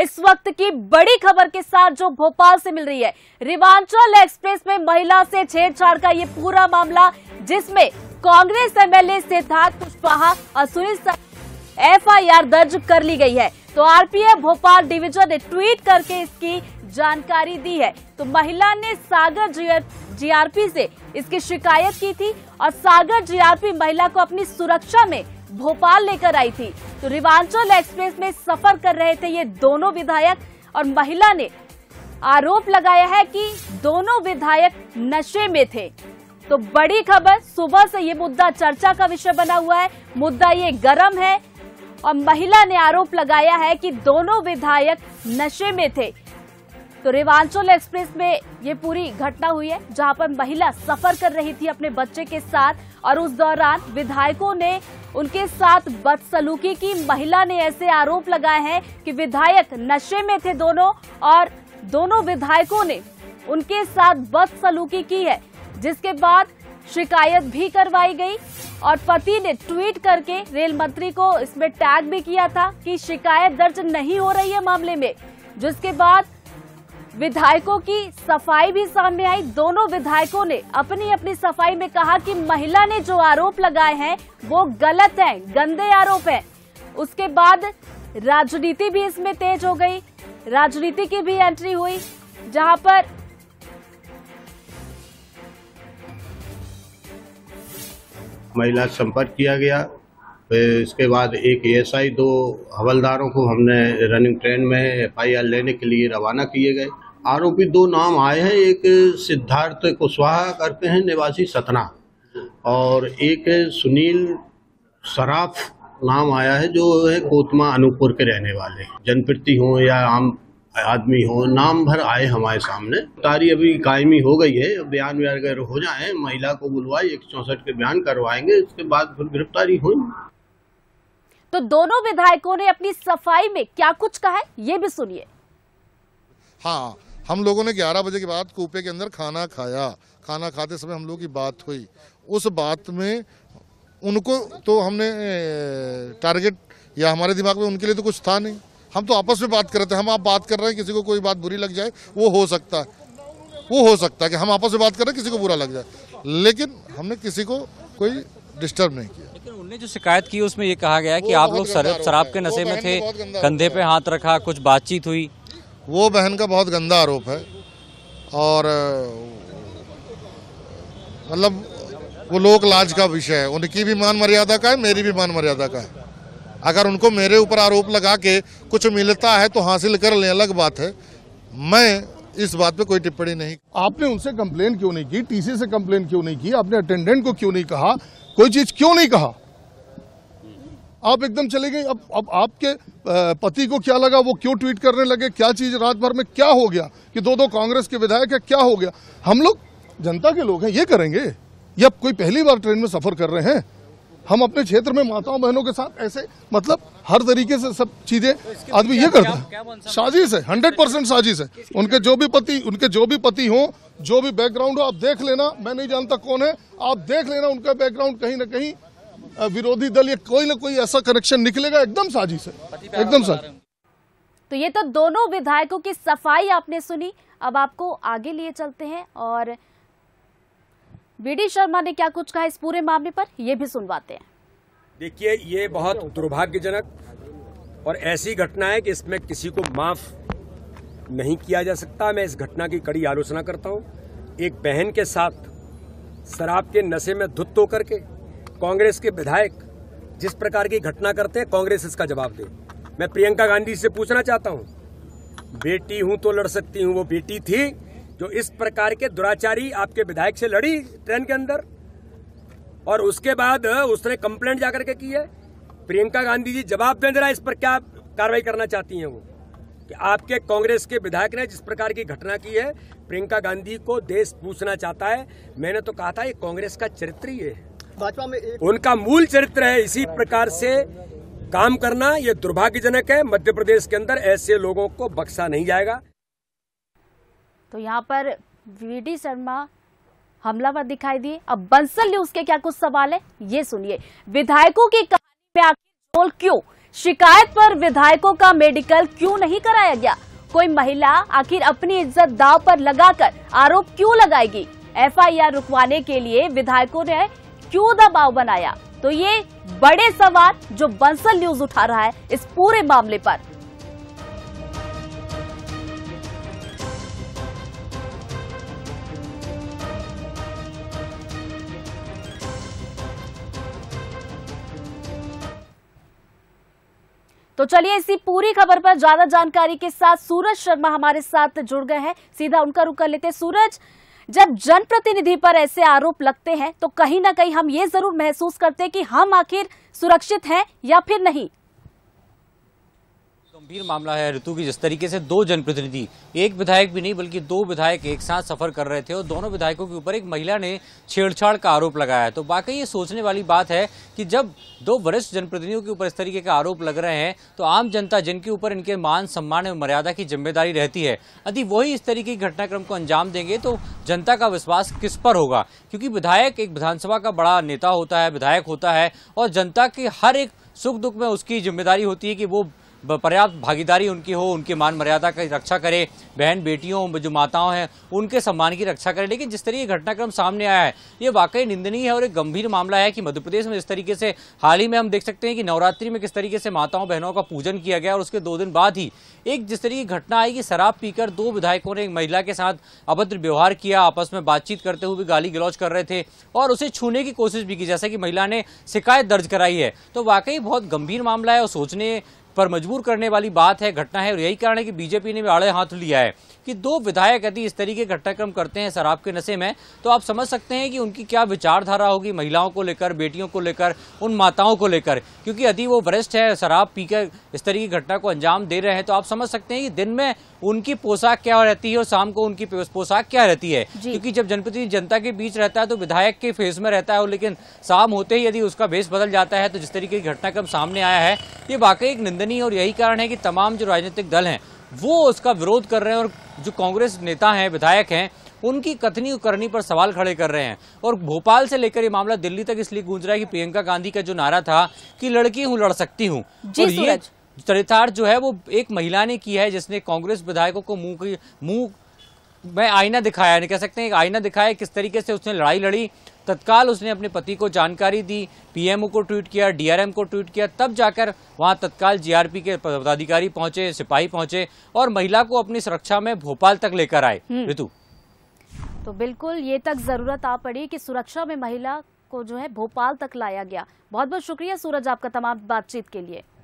इस वक्त की बड़ी खबर के साथ जो भोपाल से मिल रही है। रेवांचल एक्सप्रेस में महिला से छेड़छाड़ का ये पूरा मामला, जिसमें कांग्रेस एमएलए सिद्धार्थ कुशवाहा और सुनील एफआईआर दर्ज कर ली गई है। तो आरपीएफ भोपाल डिवीजन ने ट्वीट करके इसकी जानकारी दी है। तो महिला ने सागर जीआरपी से इसकी शिकायत की थी और सागर जीआरपी महिला को अपनी सुरक्षा में भोपाल लेकर आई थी। तो रेवांचल एक्सप्रेस में सफर कर रहे थे ये दोनों विधायक और महिला ने आरोप लगाया है कि दोनों विधायक नशे में थे। तो बड़ी खबर, सुबह से ये मुद्दा चर्चा का विषय बना हुआ है, मुद्दा ये गर्म है और महिला ने आरोप लगाया है कि दोनों विधायक नशे में थे। तो रेवांचल एक्सप्रेस में ये पूरी घटना हुई है, जहां पर महिला सफर कर रही थी अपने बच्चे के साथ और उस दौरान विधायकों ने उनके साथ बदसलूकी की। महिला ने ऐसे आरोप लगाए हैं कि विधायक नशे में थे दोनों और दोनों विधायकों ने उनके साथ बदसलूकी की है, जिसके बाद शिकायत भी करवाई गई और पति ने ट्वीट करके रेल मंत्री को इसमें टैग भी किया था कि शिकायत दर्ज नहीं हो रही है मामले में। जिसके बाद विधायकों की सफाई भी सामने आई। दोनों विधायकों ने अपनी अपनी सफाई में कहा कि महिला ने जो आरोप लगाए हैं वो गलत हैं, गंदे आरोप हैं। उसके बाद राजनीति भी इसमें तेज हो गई, राजनीति की भी एंट्री हुई, जहां पर महिला संपर्क किया गया। फिर इसके बाद एक एएसआई, 2 हवलदारों को हमने रनिंग ट्रेन में एफआईआर लेने के लिए रवाना किए गए। आरोपी 2 नाम आए हैं, एक सिद्धार्थ कुशवाहा करते हैं निवासी सतना और एक सुनील सराफ नाम आया है जो है कोतमा अनूपपुर के रहने वाले। जनप्रति हो या आम आदमी हो, नाम भर आए हमारे सामने। तारी अभी कायमी हो गई है, बयान वगैरह हो जाए, महिला को बुलवाई 164 के बयान करवाएंगे, इसके बाद फिर गिरफ्तारी होगी। तो दोनों विधायकों ने अपनी सफाई में क्या कुछ कहा है, ये भी सुनिए। हाँ, हम लोगों ने 11 बजे के बाद कूपे के अंदर खाना खाया। खाना खाते समय हम लोगों की बात हुई। उस बात में उनको तो हमने टारगेट या हमारे दिमाग में उनके लिए तो कुछ था नहीं। हम तो आपस में बात कर रहे थे। हम आप बात कर रहे हैं, किसी को कोई बात बुरी लग जाए वो हो सकता है कि हम आपस में बात कर रहे हैं, किसी को बुरा लग जाए, लेकिन हमने किसी को कोई डिस्टर्ब नहीं किया। लेकिन उनने जो शिकायत की उसमें ये कहा गया है कि आप लोग शराब के नशे में थे, कंधे पे हाथ रखा, कुछ बातचीत हुई। वो बहन का बहुत गंदा आरोप है और मतलब वो लोक लाज का विषय है। उनकी भी मान मर्यादा का है, मेरी भी मान मर्यादा का है। अगर उनको मेरे ऊपर आरोप लगा के कुछ मिलता है तो हासिल कर ले, अलग बात है। मैं इस बात पे कोई टिप्पणी नहीं। आपने उनसे कंप्लेन क्यों नहीं की? टीसी से कंप्लेन क्यों नहीं की? आपने अटेंडेंट को क्यों नहीं कहा? कोई चीज क्यों नहीं कहा? आप एकदम चले गए। अब आपके पति को क्या लगा? वो क्यों ट्वीट करने लगे? क्या चीज रात भर में क्या हो गया कि 2 कांग्रेस के विधायक है? क्या हो गया? हम लोग जनता के लोग हैं, ये करेंगे। ये अब कोई पहली बार ट्रेन में सफर कर रहे हैं। हम अपने क्षेत्र में माताओं बहनों के साथ ऐसे मतलब हर तरीके से सब चीजें आदमी ये करता है। साजिश है, 100% साजिश है। उनके जो भी पति हो, जो भी बैकग्राउंड हो, आप देख लेना। मैं नहीं जानता कौन है, आप देख लेना उनका बैकग्राउंड। कहीं ना कहीं विरोधी दल या कोई ना कोई ऐसा कनेक्शन निकलेगा। एकदम साजिश है, एकदम साजिश। तो ये तो दोनों विधायकों की सफाई आपने सुनी। अब आपको आगे लिए चलते हैं और बीडी शर्मा ने क्या कुछ कहा इस पूरे मामले पर, ये भी सुनवाते हैं। देखिए, ये बहुत दुर्भाग्यजनक और ऐसी घटना है कि इसमें किसी को माफ नहीं किया जा सकता। मैं इस घटना की कड़ी आलोचना करता हूँ। एक बहन के साथ शराब के नशे में धुत होकर के कांग्रेस के विधायक जिस प्रकार की घटना करते हैं, कांग्रेस इसका जवाब दे। मैं प्रियंका गांधी से पूछना चाहता हूँ, बेटी हूं तो लड़ सकती हूँ, वो बेटी थी जो इस प्रकार के दुराचारी आपके विधायक से लड़ी ट्रेन के अंदर और उसके बाद उसने कंप्लेंट जाकर के की है। प्रियंका गांधी जी जवाब दें जरा, इस पर क्या कार्रवाई करना चाहती हैं वो कि आपके कांग्रेस के विधायक ने जिस प्रकार की घटना की है, प्रियंका गांधी को देश पूछना चाहता है। मैंने तो कहा था ये कांग्रेस का चरित्र ही है, भाजपा में उनका मूल चरित्र है। इसी प्रकार से काम करना ये दुर्भाग्यजनक है। मध्य प्रदेश के अंदर ऐसे लोगों को बख्शा नहीं जाएगा। तो यहाँ पर बीडी शर्मा हमलावर दिखाई दिए। अब बंसल न्यूज के क्या कुछ सवाल है, ये सुनिए। विधायकों की कहानी में आखिर झोल क्यों? शिकायत पर विधायकों का मेडिकल क्यों नहीं कराया गया? कोई महिला आखिर अपनी इज्जत दांव पर लगाकर आरोप क्यों लगाएगी? एफआईआर रुकवाने के लिए विधायकों ने क्यों दबाव बनाया? तो ये बड़े सवाल जो बंसल न्यूज उठा रहा है इस पूरे मामले पर। तो चलिए इसी पूरी खबर पर ज्यादा जानकारी के साथ सूरज शर्मा हमारे साथ जुड़ गए हैं, सीधा उनका रुख कर लेते हैं। सूरज, जब जनप्रतिनिधि पर ऐसे आरोप लगते हैं तो कहीं ना कहीं हम ये जरूर महसूस करते हैं कि हम आखिर सुरक्षित हैं या फिर नहीं। गंभीर मामला है ऋतु की, जिस तरीके से दो जनप्रतिनिधि, एक विधायक भी नहीं बल्कि दो विधायक एक साथ सफर कर रहे थे और दोनों विधायकों के ऊपर एक महिला ने छेड़छाड़ का आरोप लगाया है। तो वाकई ये सोचने वाली बात है कि जब दो वरिष्ठ जनप्रतिनिधियों के ऊपर इस तरीके का आरोप लग रहे हैं तो आम जनता जिनके ऊपर इनके मान सम्मान और मर्यादा की जिम्मेदारी रहती है, यदि वही इस तरीके की घटनाक्रम को अंजाम देंगे तो जनता का विश्वास किस पर होगा? क्योंकि विधायक एक विधानसभा का बड़ा नेता होता है, विधायक होता है और जनता के हर एक सुख दुख में उसकी जिम्मेदारी होती है कि वो पर्याप्त भागीदारी उनकी हो, उनके मान मर्यादा की रक्षा करे, बहन बेटियों जो माताओं हैं उनके सम्मान की रक्षा करे। लेकिन जिस तरीके घटनाक्रम सामने आया है ये वाकई निंदनीय है और एक गंभीर मामला है कि मध्य प्रदेश में जिस तरीके से हाल ही में हम देख सकते हैं कि नवरात्रि में किस तरीके से माताओं बहनों का पूजन किया गया और उसके 2 दिन बाद ही एक जिस तरीके की घटना आई कि शराब पीकर दो विधायकों ने एक महिला के साथ अभद्र व्यवहार किया, आपस में बातचीत करते हुए गाली गलौज कर रहे थे और उसे छूने की कोशिश भी की, जैसे कि महिला ने शिकायत दर्ज कराई है। तो वाकई बहुत गंभीर मामला है और सोचने पर मजबूर करने वाली बात है, घटना है। और यही कारण है कि बीजेपी ने भी आड़े हाथ लिया है कि दो विधायक यदि इस तरीके घटनाक्रम करते हैं शराब के नशे में तो आप समझ सकते हैं कि उनकी क्या विचारधारा होगी महिलाओं को लेकर, बेटियों को लेकर, उन माताओं को लेकर। क्योंकि यदि वो वरिष्ठ है, शराब पीकर इस तरीके की घटना को अंजाम दे रहे हैं तो आप समझ सकते हैं कि दिन में उनकी पोशाक क्या रहती है और शाम को उनकी पोशाक क्या रहती है। क्योंकि जब जनप्रतिनिधि जनता के बीच रहता है तो विधायक के फेस में रहता है, लेकिन शाम होते ही यदि उसका भेष बदल जाता है तो जिस तरीके की घटनाक्रम सामने आया है ये वाकई एक निंदनीय। और यही कारण है कि तमाम जो राजनीतिक दल हैं वो उसका विरोध कर रहे हैं और जो कांग्रेस नेता हैं, विधायक हैं, उनकी कथनी करनी पर सवाल खड़े कर रहे हैं। और भोपाल से लेकर ये मामला दिल्ली तक इसलिए गूंज रहा है कि प्रियंका गांधी का जो नारा था कि लड़की हूं लड़ सकती हूं, और ये चरितार्थ जो है वो एक महिला ने किया है जिसने कांग्रेस विधायकों को मुंह में आईना दिखाया, नहीं कह सकते हैं आईना दिखाया किस तरीके से उसने लड़ाई लड़ी। तत्काल उसने अपने पति को जानकारी दी, पीएमओ को ट्वीट किया, डीआरएम को ट्वीट किया, तब जाकर वहां तत्काल जीआरपी के पदाधिकारी पहुंचे, सिपाही पहुंचे और महिला को अपनी सुरक्षा में भोपाल तक लेकर आए। ऋतु, तो बिल्कुल ये तक जरूरत आ पड़ी कि सुरक्षा में महिला को जो है भोपाल तक लाया गया। बहुत बहुत शुक्रिया सूरज आपका तमाम बातचीत के लिए।